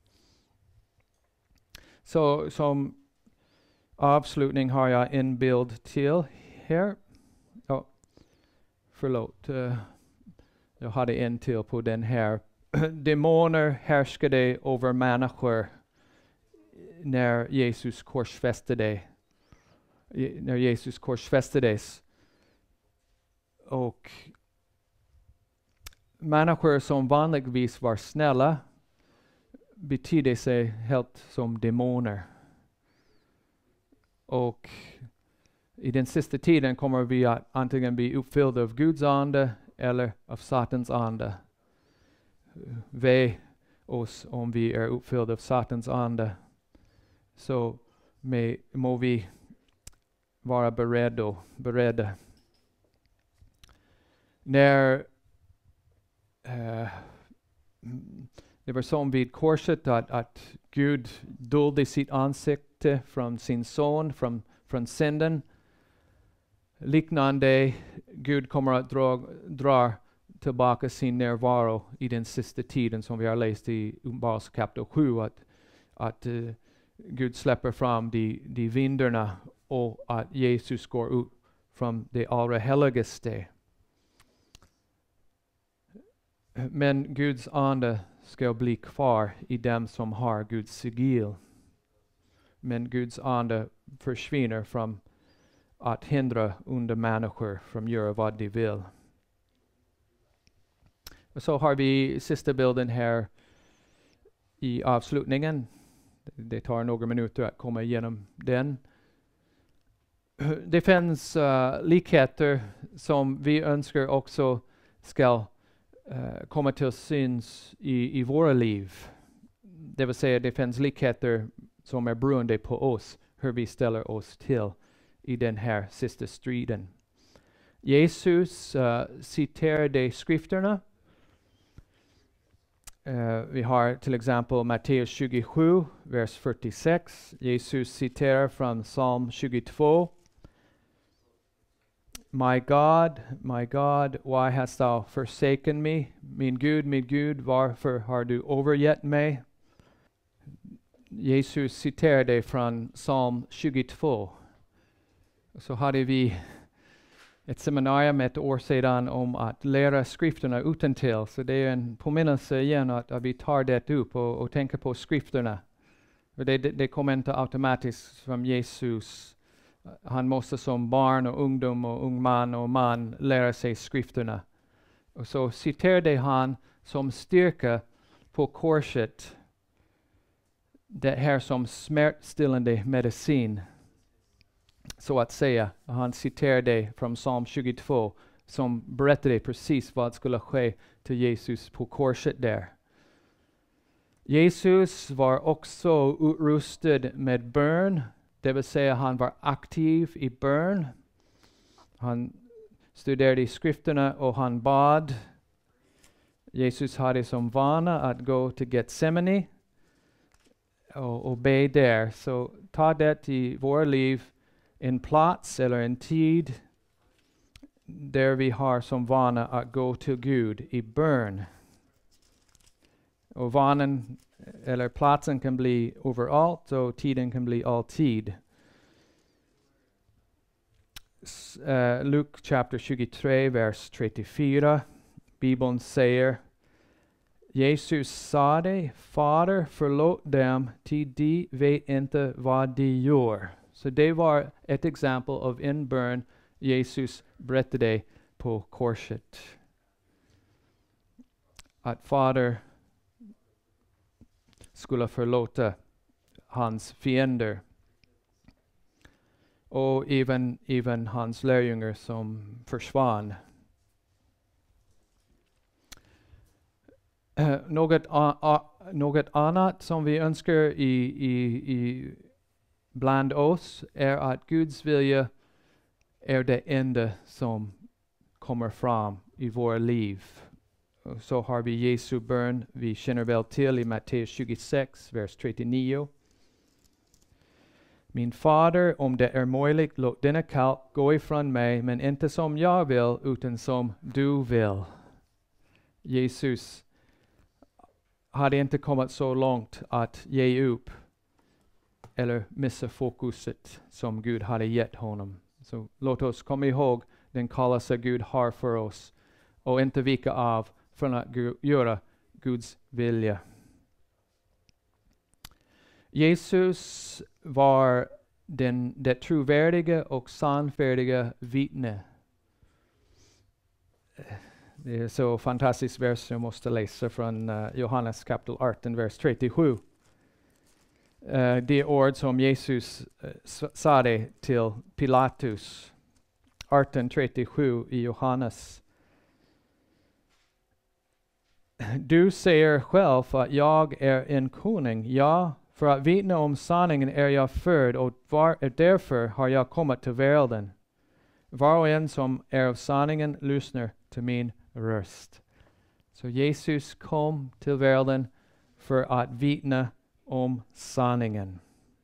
Så som avslutning har jag en bild till här. Oh, förlåt. Uh, jag hade en till på den här. demoner härskade över människor när Jesus korsfästade, när Jesus korsfästades. Och människor som vanligtvis var snälla betydde sig helt som demoner. Och i den sista tiden kommer vi att antingen bli uppfyllda av Guds ande eller av Satans ande. Ve oss om vi är uppfyllda av Satans ande. Så med, må vi vara beredda. beredda. När uh, det var som vid korset att, att Gud dolde sitt ansikte från sin son, från, från synden. Liknande, Gud kommer att dra, dra tillbaka sin närvaro i den sista tiden som vi har läst i Uppenbarelse kapitel sju. Att, att uh, Gud släpper fram de, de vindarna och att Jesus går ut från det allra heligaste. Men Guds ande ska bli kvar i dem som har Guds sigill. Men Guds ande försvinner från att hindra onda människor från att göra vad de vill. Och så har vi sista bilden här i avslutningen. Det tar några minuter att komma igenom den. Det finns uh, likheter som vi önskar också ska uh, komma till syns i, i våra liv. Det vill säga det finns likheter som är beroende på oss, hur vi ställer oss till i den här sista striden. Jesus uh, citerade skrifterna. Uh, vi har till exempel Matteus tjugosju, vers fyrtiosex. Jesus citerar från psalm tjugotvå. My God, my God, why hast thou forsaken me? Min Gud, min Gud, varför har du övergett mig? Jesus citerade från psalm tjugotvå. Så hade vi ett seminarium ett år sedan om att lära skrifterna utantill. Så det är en påminnelse igen att, att vi tar det upp och, och tänker på skrifterna. Det, det, det kommer inte automatiskt från Jesus. Han måste som barn och ungdom och ung man och man lära sig skrifterna. Och så citerade han som styrka på korset det här som smärtstillande medicin. Så att säga. Han citerade från psalm tjugotvå som berättade precis vad skulle ske till Jesus på korset där. Jesus var också utrustad med bön. Det vill säga han var aktiv i bön. Han studerade i skrifterna och han bad. Jesus hade som vana att gå till Getsemane och, och be där. Så ta det i våra liv, en plats eller en tid där vi har som vana att gå till Gud i bön. Och vanan eller platsen kan bli överallt och tiden kan bli alltid. S- uh, Luke chapter tjugotre, vers trettiofyra. Bibeln säger Jesus sade, Fader förlåt dem, ty de vet inte vad de gör. Så det var ett exempel av en bön Jesus berättade på korset. Att Fader skulle förlåta hans fiender. Och även, även hans lärjungar som försvann. Uh, något, a, a, något annat som vi önskar i, i, i bland oss är att Guds vilja är det enda som kommer fram i våra liv. Och så har vi Jesu bön, vi känner väl till i Matteus tjugosex, vers trettionio. Min fader, om det är möjligt, låt denna kalk gå ifrån mig, men inte som jag vill, utan som du vill. Jesus hade inte kommit så långt att ge upp eller missa fokuset som Gud hade gett honom. Så låt oss komma ihåg den kallelse Gud har för oss och inte vika av från att gu- göra Guds vilja. Jesus var den, det trovärdiga och sannfärdiga vittne. Det är så fantastisk vers jag måste läsa från uh, Johannes kapitel arton, vers trettiosju. Uh, det ord som Jesus uh, sa det till Pilatus. arton trettiosju i Johannes. Du säger själv att jag är en konung. Ja, för att vittna om sanningen är jag född och var, därför har jag kommit till världen. Var och en som är av sanningen lyssnar till min röst. Så Jesus kom till världen för att vittna om sanningen.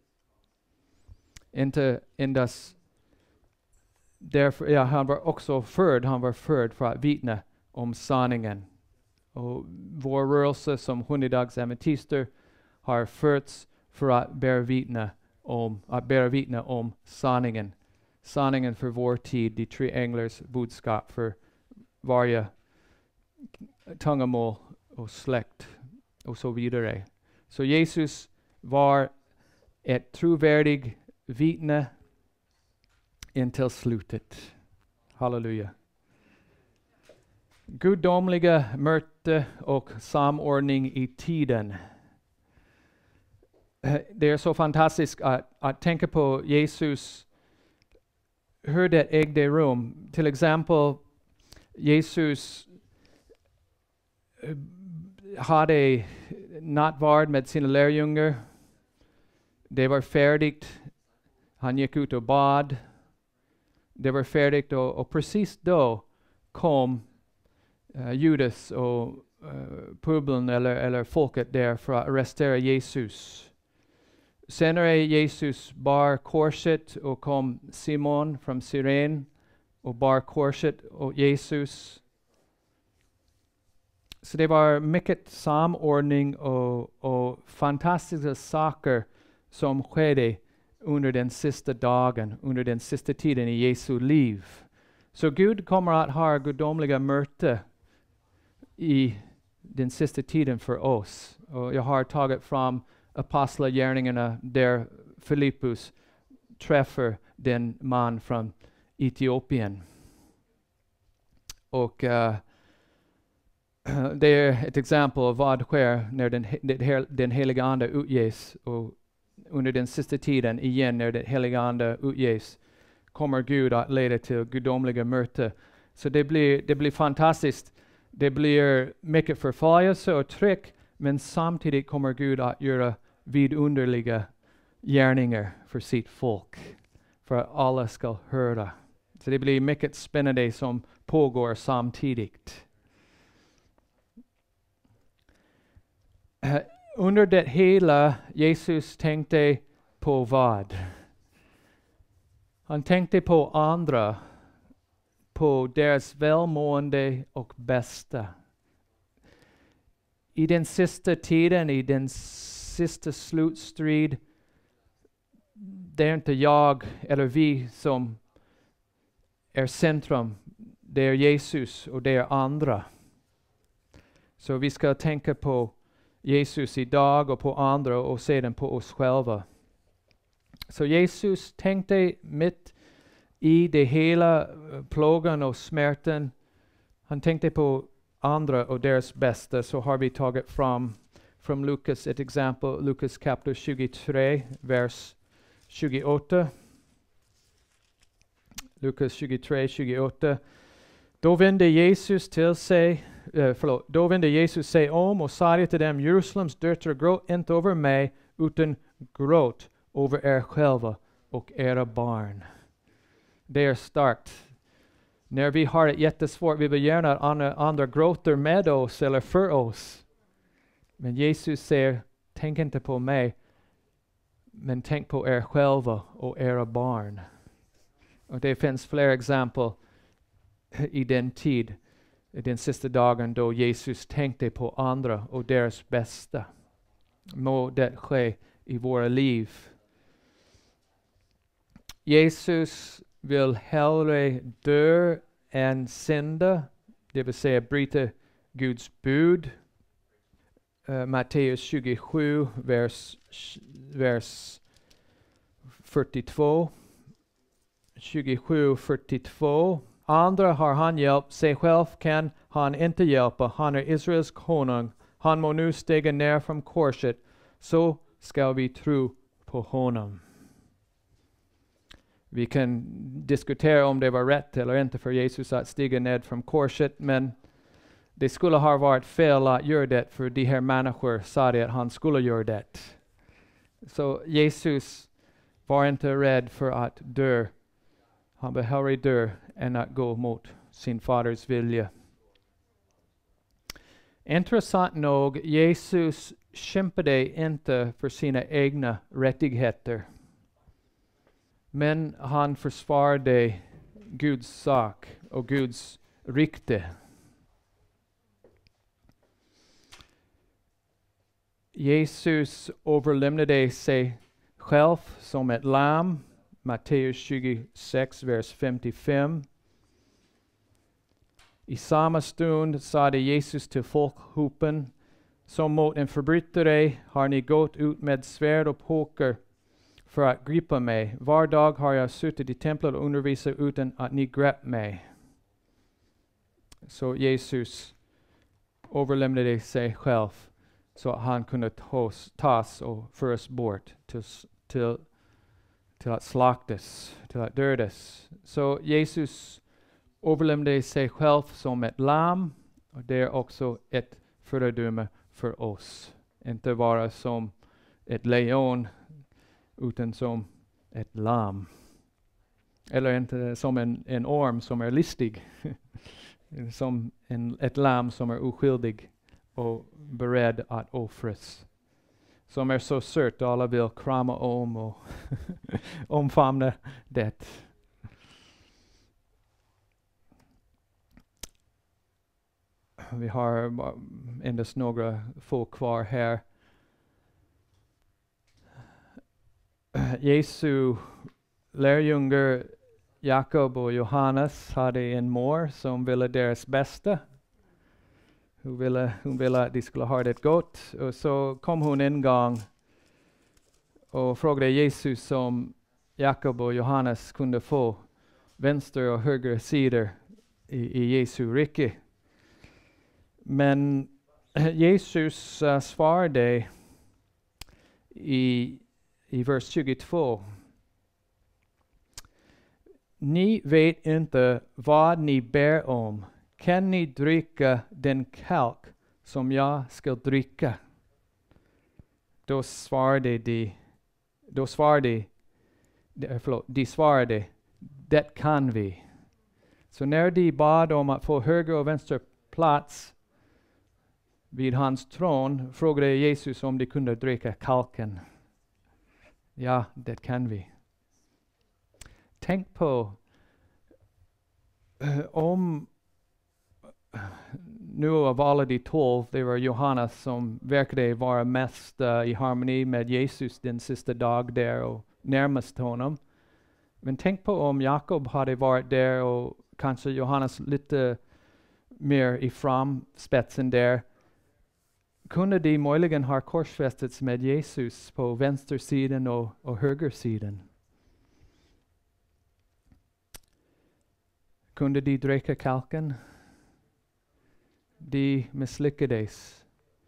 Inte endast därför, ja, han var också född, han var född för att vittna om sanningen. Och vår rörelse som hundradagsadventister har fötts för att bära vittna om, att bära vittna om sanningen. Sanningen för vår tid, de tre änglars budskap för varje tungomål och släkt och så vidare. Så Jesus var ett trovärdigt vittne intill slutet. Halleluja. Gudomliga möte och samordning i tiden. Det är så fantastiskt att, att tänka på Jesus, hur det ägde rum. Till exempel Jesus hade nattvard med sina lärjungar. Det var färdigt. Han gick ut och bad. Det var färdigt och, och precis då kom uh, Judas och uh, pöbeln eller, eller folket där för att arrestera Jesus. Senare Jesus bar korset och kom Simon från Cyren och bar korset och Jesus. Så det var mycket samordning och, och fantastiska saker som skedde under den sista dagen, under den sista tiden i Jesu liv. Så Gud kommer att ha gudomliga möte i den sista tiden för oss. Och jag har tagit fram apostlagärningarna där Filippus träffar den man från Etiopien. Och uh, det är ett exempel av vad sker när den, den, den heliga ande utges. Och under den sista tiden igen när den heliga ande utges kommer Gud att leda till gudomliga möte. Så det blir, det blir fantastiskt. Det blir mycket förföljelse och tryck, men samtidigt kommer Gud att göra vidunderliga gärningar för sitt folk. För att alla ska höra. Så det blir mycket spännande som pågår samtidigt. Uh, under det hela, Jesus tänkte på vad? Han tänkte på andra, på deras välmående och bästa. I den sista tiden, i den sista slutstrid, det är inte jag eller vi som är centrum. Det är Jesus och det är andra. Så vi ska tänka på Jesus idag och på andra och sedan på oss själva. Så Jesus tänkte mitt i det hela plågan och smärtan. Han tänkte på andra och deras bästa. Så har vi tagit fram från Lukas ett exempel. Lukas kapitel tjugotre, vers tjugoåtta. Lukas tjugotre, tjugoåtta. Då vände Jesus till sig, uh, förlåt, då vände Jesus sig om och sa till dem, Jerusalems döttrar, gråt inte över mig, utan gråt över er själva och era barn. Det är starkt. När vi har det jättesvårt, vi vill gärna att andra, andra gråter med oss eller för oss. Men Jesus säger, tänk inte på mig, men tänk på er själva och era barn. Och det finns fler exempel i den tid, i den sista dagen då Jesus tänkte på andra och deras bästa. Må det ske i våra liv. Jesus vill hellre dö än synda, det vill säga bryta Guds bud. uh, Matteus tjugosju, vers, vers fyrtiotvå. tjugosju fyrtiotvå. Andra har han hjälpt, sig själv kan han inte hjälpa. Han är Israels konung. Han må nu stiga ner från korset, så ska vi tro på honom. Vi kan diskutera om det var rätt eller inte för Jesus att stiga ned från korset, men det skulle ha varit fel att göra det, för de här människor sa det att han skulle göra det. Så Jesus var inte rädd för att dö. Han blev hellre dö än att gå mot sin faders vilja. Intressant nog, Jesus kämpade inte för sina egna rättigheter, men han försvarade Guds sak och Guds rykte. Jesus överlämnade sig själv som ett lamm. Matteus tjugosex, vers femtiofem. I samma stund sade Jesus till folkhopen: som mot en förbrytare har ni gått ut med svärd och poker för att gripa mig. Var dag har jag suttit i templet och undervisat utan att ni grep mig. Så Jesus överlämnade sig själv så att han kunde tas, tas och föras bort till, till, till att slaktas, till att dödas. Så Jesus överlämnade sig själv som ett lamm, och det är också ett föredöme för oss. Inte bara som ett lejon, utan som ett lamm. Eller inte som en, en orm som är listig. Som en, ett lamm som är oskyldig och beredd att offras. Som är så sött, alla vill krama om och omfamna det. Vi har endast några få kvar här. Jesu lärjungar Jakob och Johannes hade en mor som ville deras bästa. Hon ville, hon ville att de skulle ha det gott. Och så kom hon en gång och frågade Jesus om Jakob och Johannes kunde få vänster och höger sidor i, i Jesu rike. Men Jesus uh, svarade i, i vers tjugotvå: ni vet inte vad ni ber om. Kan ni dricka den kalk som jag ska dricka? Då svarade de, då svarade, de, förlåt, de svarade, det kan vi. Så när de bad om att få höger och vänster plats vid hans tron, frågade Jesus om de kunde dricka kalken. Ja, det kan vi. Tänk på uh, om nu av alla de tolv, det var Johannes som verkade vara mest uh, i harmoni med Jesus den sista dag där och närmast honom. Men tänk på om Jakob hade varit där och kanske Johannes lite mer i framspetsen där. Kunde de möjligen ha korsfästats med Jesus på vänstersidan och, och högersidan? Kunde de dricka kalken? De misslyckades.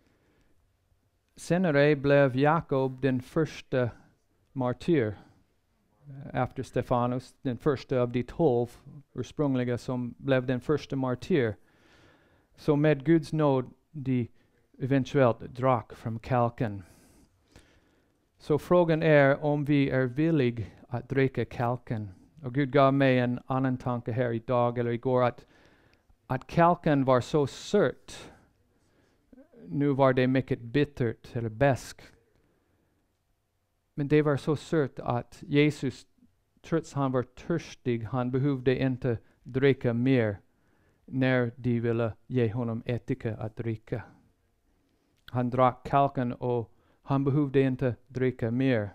Senare blev Jakob den första martyr efter Stefanus, den första av de tolv ursprungliga som blev den första martyr. Så med Guds nåd de eventuellt drack från kalken. Så frågan är om vi är villiga att dricka kalken. Och Gud gav mig en annan tanke här idag eller igår att, att kalken var så sött. Nu var det mycket bittert eller besk. Men det var så sött att Jesus, trots han var törstig, han behövde inte dricka mer när de ville ge honom ättika att dricka. Han drack kalken och han behövde inte dricka mer.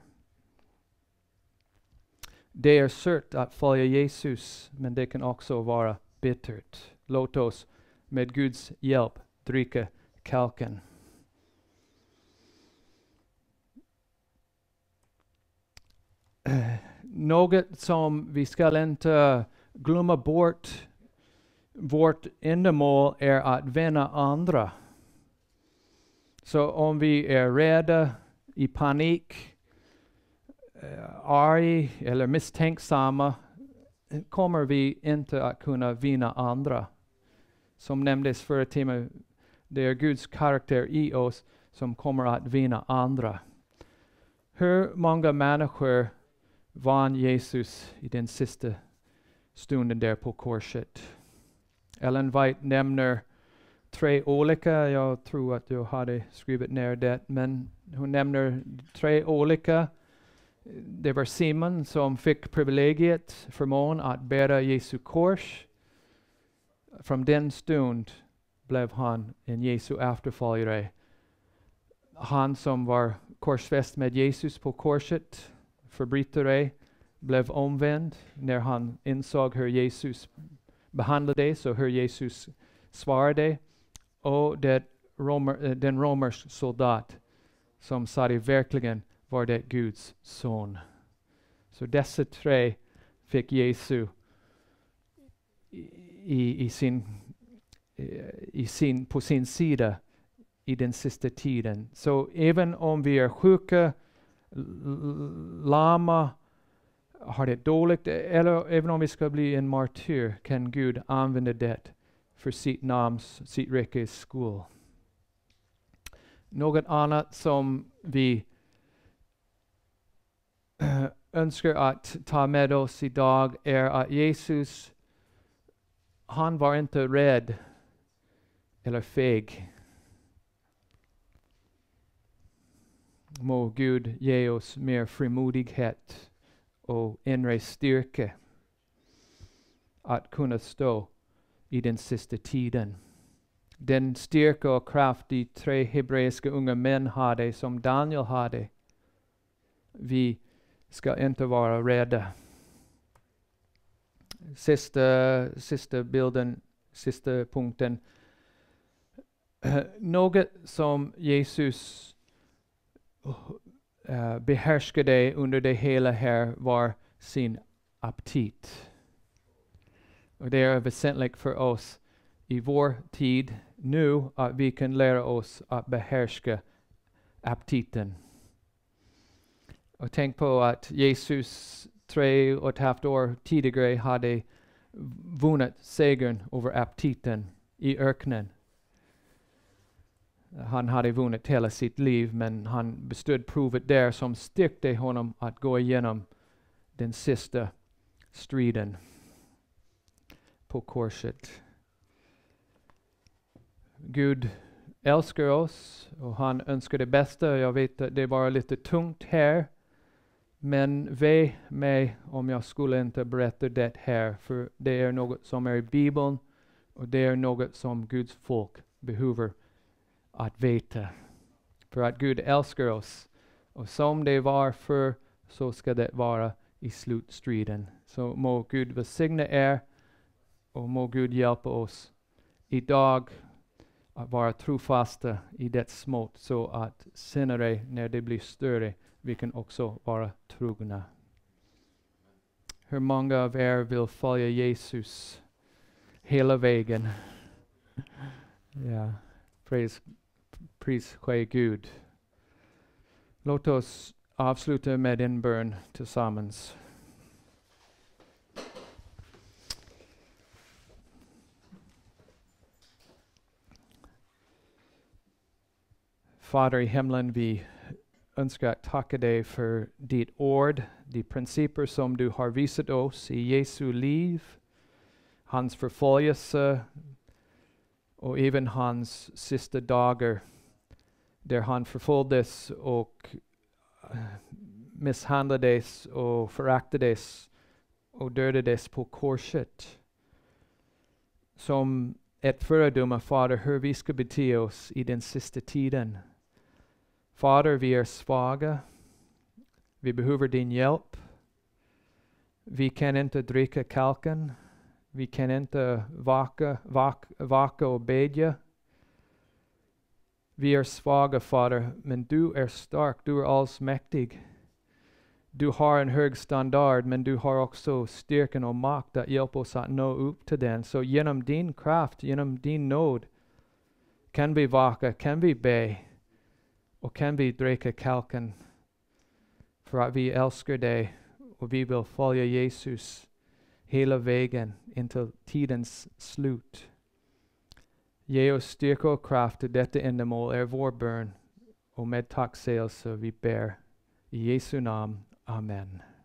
Det är sött att följa Jesus, men det kan också vara bittert. Låt oss med Guds hjälp dricka kalken. något som vi ska inte glömma bort. Vårt ändamål är att vinna andra. Så om vi är rädda, i panik, arg eller misstänksamma, kommer vi inte att kunna vinna andra. Som nämndes förra timmen, det är Guds karaktär i oss som kommer att vinna andra. Hur många människor vann Jesus i den sista stunden där på korset? Ellen White nämner tre olika, jag tror att jag hade skrivit ner det, men hon nämner tre olika. Det var Simon som fick privilegiet, förmån att bära Jesu kors. Från den stund blev han en Jesu efterföljare. Han som var korsfäst med Jesus på korset, förbrytare, blev omvänd när han insåg hur Jesus behandlades och hur Jesus svarade. Och det romer, den romersk soldat som sa det verkligen var det Guds son. Så dessa tre fick Jesus i, i sin, i sin, på sin sida i den sista tiden. Så även om vi är sjuka, lama, har det dåligt, eller även om vi ska bli en martyr, kan Gud använda det för sitt namns, sitt rikes skull. Något annat som vi önskar att ta med oss idag är att Jesus, han var inte rädd eller feg. Må Gud ge oss mer frimodighet och inre styrka att kunna stå i den sista tiden. Den styrka och kraft de tre hebreiska unga män hade, som Daniel hade. Vi ska inte vara rädda. Sista, sista bilden, sista punkten. Uh, något som Jesus uh, behärskade under det hela här var sin aptit. Och det är väsentligt för oss i vår tid nu att vi kan lära oss att behärska aptiten. Och tänk på att Jesus tre och ett halvt år tidigare hade vunnit segern över aptiten i öknen. Han hade vunnit hela sitt liv, men han bestod provet där som styrkte honom att gå igenom den sista striden på korset. Gud älskar oss och han önskar det bästa. Jag vet att det var lite tungt här, men ve mig om jag skulle inte berätta det här, för det är något som är i Bibeln och det är något som Guds folk behöver att veta. För att Gud älskar oss, och som det var för, så ska det vara i slutstriden. Så må Gud välsigna er och må Gud hjälpa oss idag att vara trofasta i det smått, så att senare när det blir större vi kan också vara trogna. Hur många av er vill följa Jesus hela vägen? Ja, pris, pris ske Gud. Låt oss avsluta med en bön tillsammans. Fader i himlen, vi önskar att tacka dig för ditt ord, de principer som du har visat oss i Jesu liv, hans förföljelse och även hans sista dagar där han förföljdes och misshandlades och föraktades och dödades på korset. Som ett föredöme, Fader, hur vi ska bete oss i den sista tiden. Fader, vi är svaga. Vi behöver din hjälp. Vi kan inte dricka kalken. Vi kan inte vaka, vaka, vaka och bedja. Vi är svaga, Fader, men du är stark. Du är allsmäktig. du har en hög standard, men du har också styrkan och makt att hjälpa oss att nå upp till den. Så genom din kraft, genom din nåd, kan vi vaka, kan vi be och kan vi dricka kalken för att vi älskar dig och vi vill följa Jesus hela vägen intill tidens slut. Ge oss styrka och kraft till detta ändamål är vår bön, och med tacksägelse vi ber i Jesu namn. Amen.